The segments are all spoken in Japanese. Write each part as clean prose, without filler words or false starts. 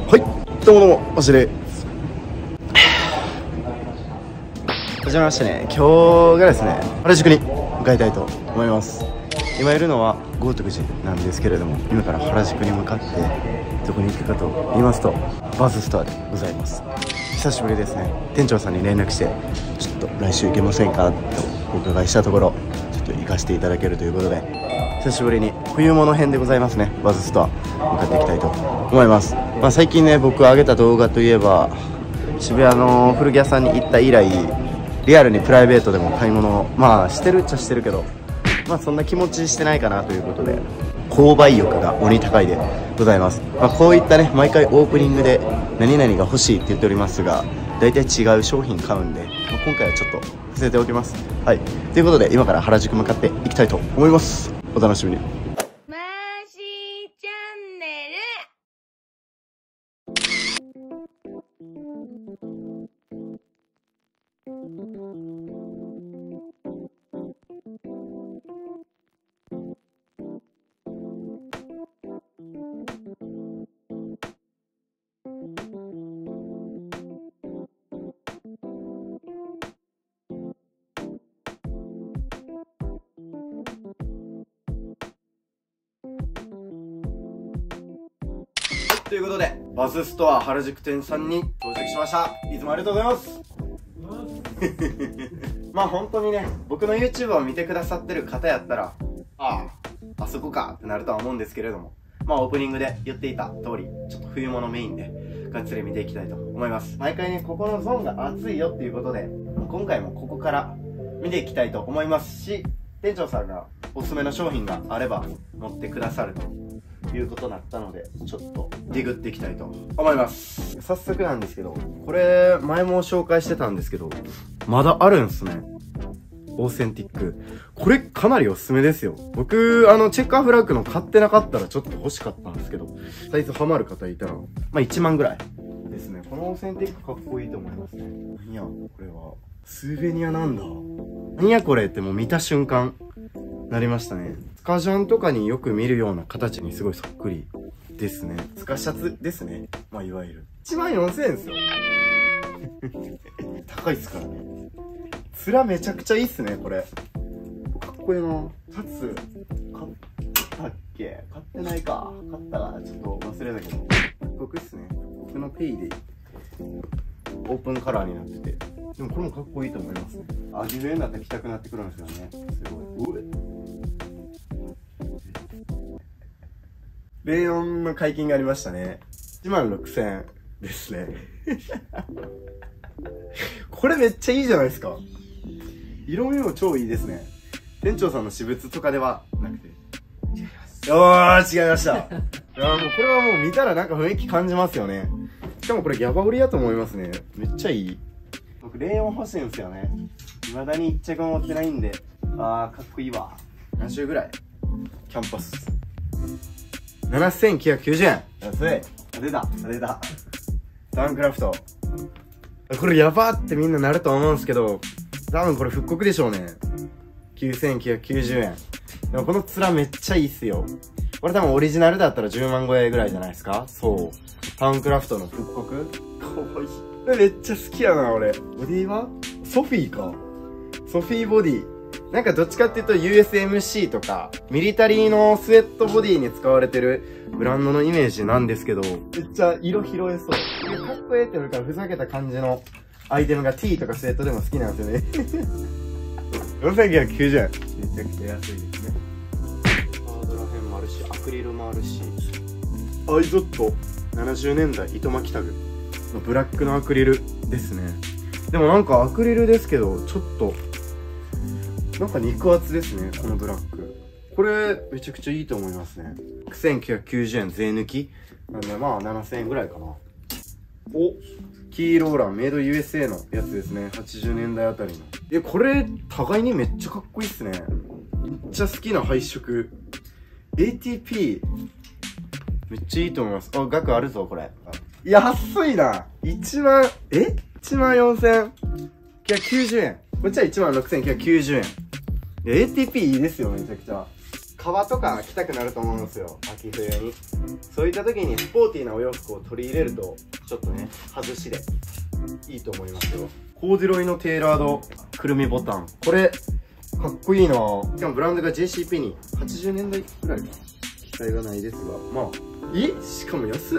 はい、どうもどうも、マジではじめましてね。今日がですね、原宿に向かいたいと思います。今いるのは豪徳寺なんですけれども、今から原宿に向かってどこに行くかと言いますと、バズストアでございます。久しぶりですね。店長さんに連絡して、ちょっと来週行けませんかとお伺いしたところ、ちょっと行かせていただけるということで、久しぶりに冬物編でございますね。バズストア向かっていきたいと思います。最近ね、僕上げた動画といえば、渋谷の古着屋さんに行った以来、リアルにプライベートでも買い物をしてるっちゃしてるけど、そんな気持ちしてないかなということで、購買欲が鬼高いでございます。こういったね、毎回オープニングで何々が欲しいって言っておりますが、大体違う商品買うんで、今回はちょっと伏せておきます。はい、ということで今から原宿向かっていきたいと思います。お楽しみに。 マーシーチャンネル。 ということで、バズストア原宿店さんに到着しました。いつもありがとうございます。本当にね、僕の YouTube を見てくださってる方やったら、あそこかってなるとは思うんですけれども、オープニングで言っていた通り、ちょっと冬物メインでがっつり見ていきたいと思います。毎回ね、ここのゾーンが暑いよっていうことで、今回もここから見ていきたいと思いますし、店長さんがおすすめの商品があれば持ってくださるということになったので、ちょっとディグっていきたいと思います。早速なんですけど、これ前も紹介してたんですけど、まだあるんすね。オーセンティック。これかなりおすすめですよ。僕、チェッカーフラッグの買ってなかったらちょっと欲しかったんですけど、サイズハマる方いたら、1万ぐらいですね。このオーセンティックかっこいいと思いますね。何や、これは。スーベニアなんだ。何やこれってもう見た瞬間、なりましたね。スカジャンとかによく見るような形にすごいそっくりですね。スカシャツですね。いわゆる。14000円ですよ。高いっすからね。面めちゃくちゃいいっすね、これ。かっこいいな。シャツ、買ったっけ？買ってないか。買ったかちょっと忘れたけど。復刻っすね。復刻のペイで、オープンカラーになってて。でもこれもかっこいいと思いますね。秋冬になったら着たくなってくるんですよね。すごい。レイオンの解禁がありましたね。16000円ですね。これめっちゃいいじゃないですか。色味も超いいですね。店長さんの私物とかではなくて。違います。違いました。もうこれはもう見たらなんか雰囲気感じますよね。しかもこれギャバ売りやと思いますね。めっちゃいい。僕レイオン欲しいんですよね。未だに1着も持ってないんで。かっこいいわ。何種ぐらい？キャンパス。7990円。安い。出た。ダウンクラフト。これやばってみんななると思うんですけど、多分これ復刻でしょうね。9990円。でもこの面めっちゃいいっすよ。これ多分オリジナルだったら10万超えぐらいじゃないですか？そう。タウンクラフトの復刻？かわいい。これめっちゃ好きやな、俺。ボディはソフィーか。ソフィーボディ。なんかどっちかっていうと USMC とか、ミリタリーのスウェットボディに使われてるブランドのイメージなんですけど、めっちゃ色拾えそう。かっこええってなるからふざけた感じのアイテムが T とかスウェットでも好きなんですよね。4990円。めちゃくちゃ安いですね。ハードら辺もあるし、アクリルもあるし、アイゾット70年代糸巻きタグのブラックのアクリルですね。でもなんかアクリルですけど、ちょっとなんか肉厚ですね、このブラック。これめちゃくちゃいいと思いますね。6990円税抜きなんで7000円ぐらいかな。キーローランメイド USA のやつですね。80年代あたりの。これ互いにめっちゃかっこいいっすね。めっちゃ好きな配色。ATP めっちゃいいと思います。額あるぞこれ。安いな。1万4990円。こっちは16990円。ATP いいですよ、めちゃくちゃ。 革とか着たくなると思うんですよ、秋冬に。そういった時にスポーティーなお洋服を取り入れるとちょっとね外しでいいと思いますよ。コーデュロイのテーラードくるみボタン、これかっこいいな。しかもブランドが JC ペニー、80年代くらいか記載がないですが、まあしかも安っ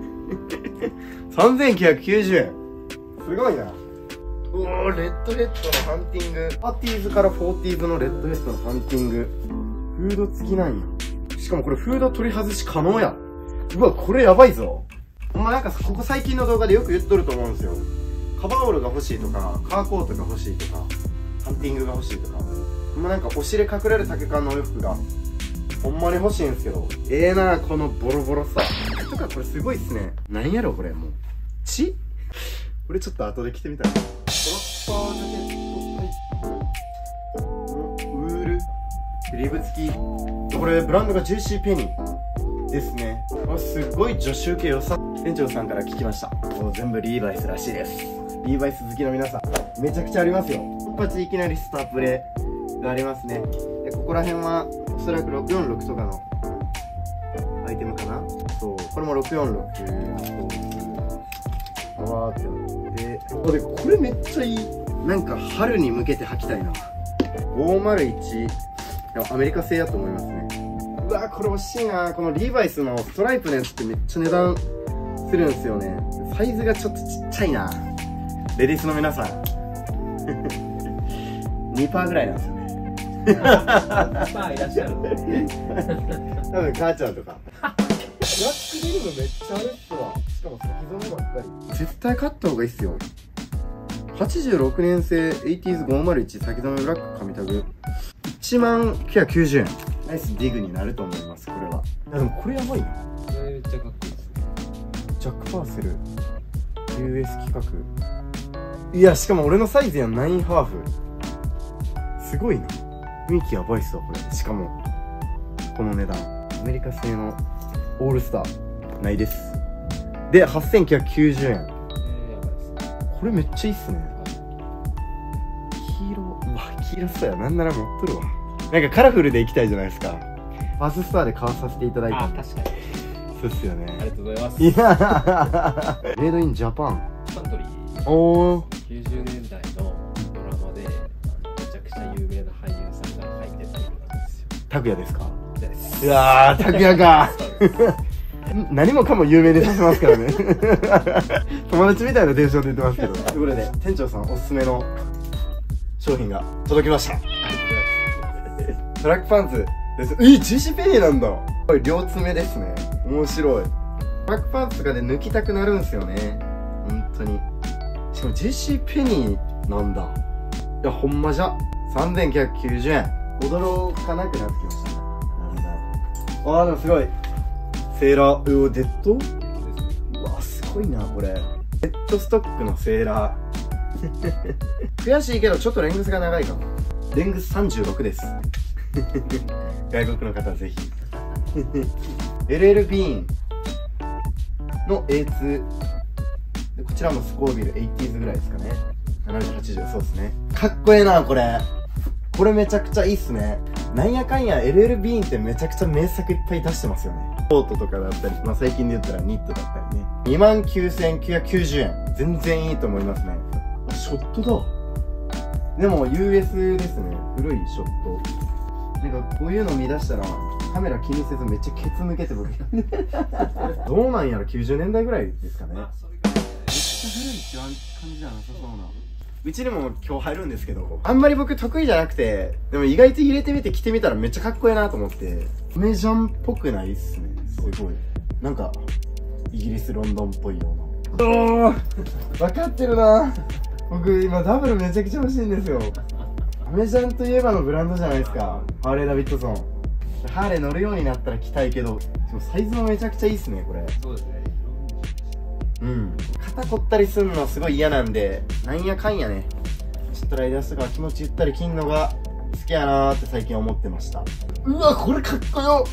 3990円、すごいな。うおー、レッドヘッドのハンティング、パーティーズからフォーティーズのレッドヘッドのハンティング、フード付きなんや。しかもこれフード取り外し可能や。うわ、これやばいぞ。なんかここ最近の動画でよく言っとると思うんですよ。カバーオールが欲しいとか、カーコートが欲しいとか、ハンティングが欲しいとか、なんかお尻隠れる丈感のお洋服がほんまに欲しいんですけど、なこのボロボロさとか、これすごいっすね。なんやろこれ、もう血これちょっと後で着てみたいな。トラッパージャケット、ウールスリーブ付き、これブランドが JC ペニーですね。すっごい女子受け良さ。店長さんから聞きました。全部リーバイスらしいです。リーバイス好きの皆さんめちゃくちゃありますよ。一発いきなりスタープレがありますね。でここら辺はおそらく646とかのアイテムかな。そう、これも646わーってなって、でこれめっちゃいい。なんか春に向けて履きたいな。501、アメリカ製やと思いますね。うわー、これ欲しいな。このリーバイスのストライプのやつってめっちゃ値段するんですよね。サイズがちょっとちっちゃいな。レディースの皆さん2% ぐらいなんですよねいらっしゃる多分母ちゃんとかブラックデニムめっちゃあれっすわ。しかも先染めばっかり。絶対買った方がいいっすよ。86年製 80s501 先染めブラック紙タグ10990円。ナイスディグになると思います。これは。でもこれやばいな。 これめっちゃかっこいいですね。 ジャック・パーセル US 企画。いや、しかも俺のサイズやん。9ハーフすごいな。雰囲気やばいっすわこれ。しかもこの値段、アメリカ製のオールスターないです。で8990円。 やばいですね。 これめっちゃいいっすね。黄色、うわ黄色そうや。なんなら持っとるわ。なんかカラフルでいきたいじゃないですか。ファーススターで買わさせていただいたんで。 確かに。 そうっすよね。 ありがとうございます。 いやメイドインジャパン。 サントリー。 おー、 90年代のドラマでめちゃくちゃ有名な俳優さんが入ってた色なんですよ。 拓也ですか？ です。 いやー、拓也か何もかも有名でさせますからね友達みたいなテンションで言ってますけど。ということで店長さんおすすめの商品が届きました。トラックパンツです。JC ペニーなんだ。これ両爪ですね。面白い。トラックパンツとかで抜きたくなるんすよね、本当に。しかも JC ペニーなんだ。いやほんまじゃ。3990円。驚かなくなってきました。なんだ。でもすごい。セーラー、デッド？うわすごいなこれ。デッドストックのセーラー悔しいけどちょっとレングスが長いかも。レングス36です外国の方はぜひLL ビーンの A2 で、こちらもスコービル 80s ぐらいですかね。70、80、そうですね。かっこええなこれ。これめちゃくちゃいいっすね。なんやかんや LL ビーンってめちゃくちゃ名作いっぱい出してますよね。コートとかだったり、最近で言ったらニットだったりね。29,990円。全然いいと思いますね。ショットだ。でも US ですね。古いショット。なんかこういうの見出したらカメラ気にせずめっちゃケツ抜けて僕どうなんやろ。90年代ぐらいですかね。めっちゃ古いって感じじゃなさそうな。うちにも今日入るんですけど、あんまり僕得意じゃなくて、でも意外と入れてみて着てみたらめっちゃかっこいいなと思って。アメジャンっぽくないっすね。すごいなんかイギリスロンドンっぽいような。おー分かってるな。僕今ダブルめちゃくちゃ欲しいんですよ。アメジャンといえばのブランドじゃないですか。ハーレー・ダビッドソン。ハーレー乗るようになったら着たいけど、でもサイズもめちゃくちゃいいっすねこれ。 そうですね。 肩凝ったりするのすごい嫌なんで、なんやかんやねちょっとライダースとか気持ちゆったり着んのが好きやなーって最近思ってました。うわこれかっこよ。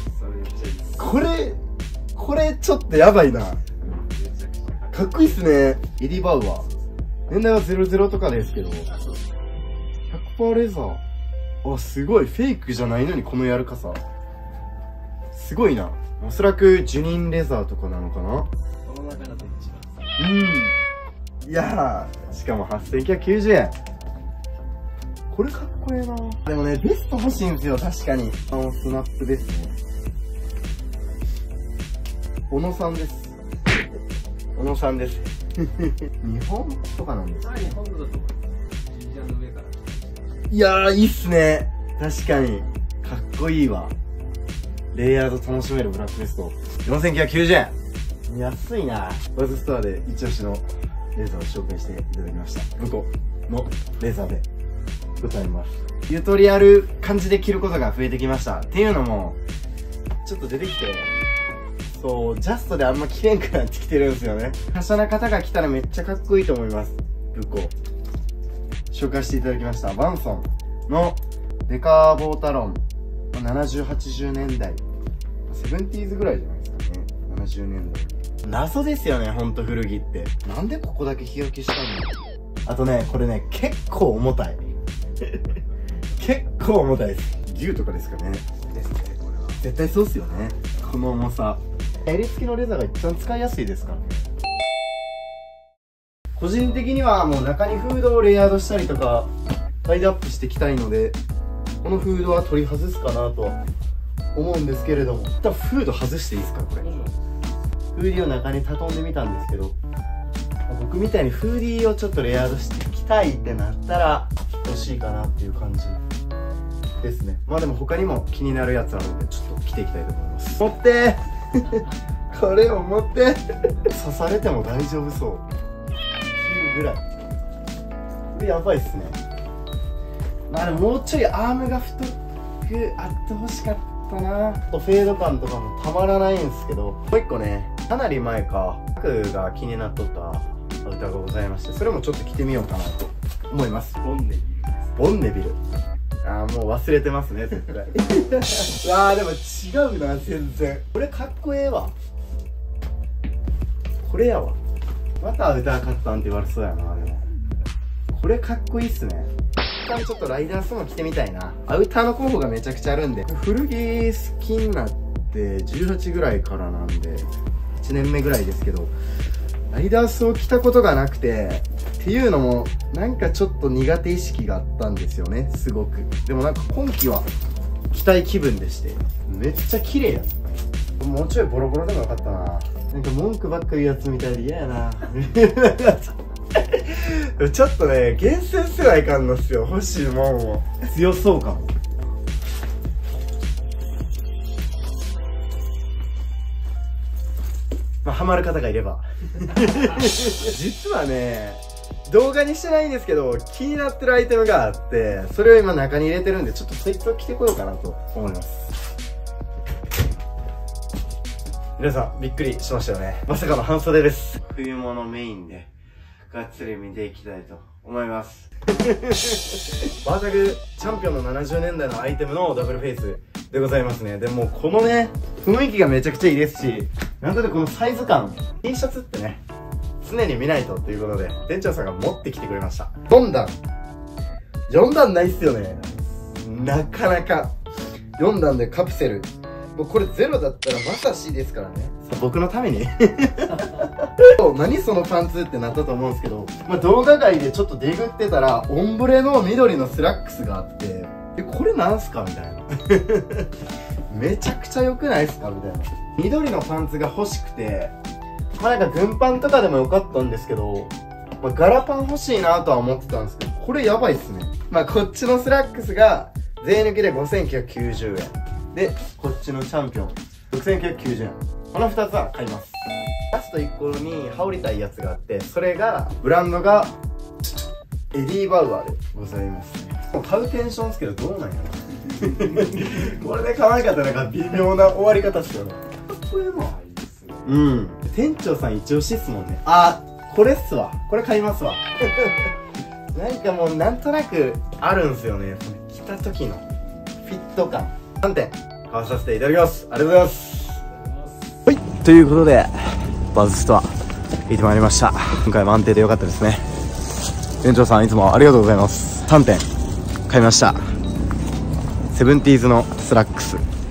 これちょっとやばいな。かっこいいっすね。エディ・バウアー。年代は00とかですけど 100% レザー。すごいフェイクじゃないのにこの柔らかさ。 すごいな。おそらくジュニンレザーとかなのかな。 この中だと一番さ。 いやー、しかも8990円。これかっこええな。でもね、ベスト欲しいんですよ、確かに。スナップですね。小野さんです。小野さんです。日本とかなんですか？ 日本だと思う。ジンジャーの上から。 いやー、いいっすね。確かに。かっこいいわ。レイヤード楽しめるブラックベスト。4990円。安いな。バズストアで一押しのレーザーを紹介していただきました。向こうのレーザーでございます。ゆとりある感じで着ることが増えてきました。っていうのも、ちょっと出てきて、そう、ジャストであんま着れんくなってきてるんですよね。華奢な方が着たらめっちゃかっこいいと思います。向こう。紹介していただきました。バンソンのデカーボータロン。70、80年代。セブンティーズぐらいじゃないですかね。70年代。謎ですよね、ほんと古着って。なんでここだけ日焼けしたんだ。あとね、これね、結構重たい。結構重たいです。牛とかですかね。ですね、これは。絶対そうっすよね。この重さ。襟付きのレザーが一番使いやすいですからね。個人的にはもう中にフードをレイヤードしたりとか、タイドアップしていきたいので、このフードは取り外すかなとは思うんですけれども、一旦フード外していいですか、これ。フーディーを中に畳んでみたんですけど、僕みたいにフーディーをちょっとレイヤードしていきたいってなったら欲しいかなっていう感じですね。まあでも他にも気になるやつあるんで、ちょっと着ていきたいと思います。持ってーこれを持って刺されても大丈夫そう。9ぐらい。これやばいっすね。まあでももうちょいアームが太くあってほしかったな。フェード感とかもたまらないんですけど、もう一個ね、かなり前か、僕が気になっとったアウターがございまして、それもちょっと着てみようかなと思います。 ボンネビルです。 ボンネビル。あー、もう忘れてますね、絶対。うわー、でも違うな、全然。これかっこええわ。これやわ。またアウター買ったんって言われそうやな、でも。これかっこいいっすね。一旦ちょっとライダースも着てみたいな。アウターの候補がめちゃくちゃあるんで。古着好きになって18ぐらいからなんで、1年目ぐらいですけど、ライダースを着たことがなくて、っていうのも、なんかちょっと苦手意識があったんですよね、すごく。でもなんか今季は着たい気分でして、めっちゃ綺麗やん。もうちょいボロボロでもよかったな。なんか文句ばっか言うやつみたいで嫌やな。ちょっとね、厳選せないかんのっすよ、欲しいもんを。強そうかも。まあ、ハマる方がいれば。実はね、動画にしてないんですけど、気になってるアイテムがあって、それを今中に入れてるんで、ちょっとそいつを着てこようかなと思います。皆さん、びっくりしましたよね。まさかの半袖です。冬物メインで、がっつり見ていきたいと思います。バータグチャンピオンの70年代のアイテムのダブルフェイスでございますね。でもこのね、雰囲気がめちゃくちゃいいですし、なんとでこのサイズ感、T シャツってね、常に見ないとということで、店長さんが持ってきてくれました。4段。4段ないっすよね。なかなか。4段でカプセル。もうこれゼロだったらまさしですからね。僕のために何そのパンツってなったと思うんですけど、まあ、動画外でちょっとデグってたら、オンブレの緑のスラックスがあって、これなんすかみたいな。めちゃくちゃ良くないっすかみたいな。緑のパンツが欲しくて、まあなんか軍パンとかでもよかったんですけど、まあ、柄パン欲しいなとは思ってたんですけど、これやばいっすね。まあこっちのスラックスが税抜きで5990円。で、こっちのチャンピオン、6990円。この2つは買います。ラスト1個に羽織りたいやつがあって、それが、ブランドが、エディ・バウアーでございますね。もう買うテンションですけど、どうなんやろこれで買わなかったらなんか微妙な終わり方っすよね。これもいいですね。うん。店長さん一押しっすもんね。あ、これっすわ。これ買いますわ。なんかもうなんとなくあるんすよね。着た時のフィット感。3点買わさせていただきます。ありがとうございます。はい、ということでバズストア行ってまいりました。今回も安定で良かったですね。店長さんいつもありがとうございます。3点買いました。セブンティーズのスラックスと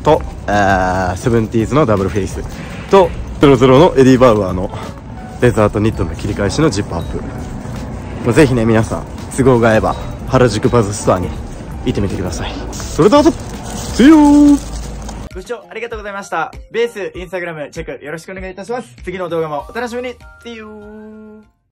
セブンティーズのダブルフェイスと00のエディ・バウアーのデザートニットの切り返しのジップアップ。もうぜひね皆さん都合が合えば原宿バズストアに行ってみてください。それではSee you! ご視聴ありがとうございました。ベース、インスタグラムチェックよろしくお願いいたします。次の動画もお楽しみに。See you!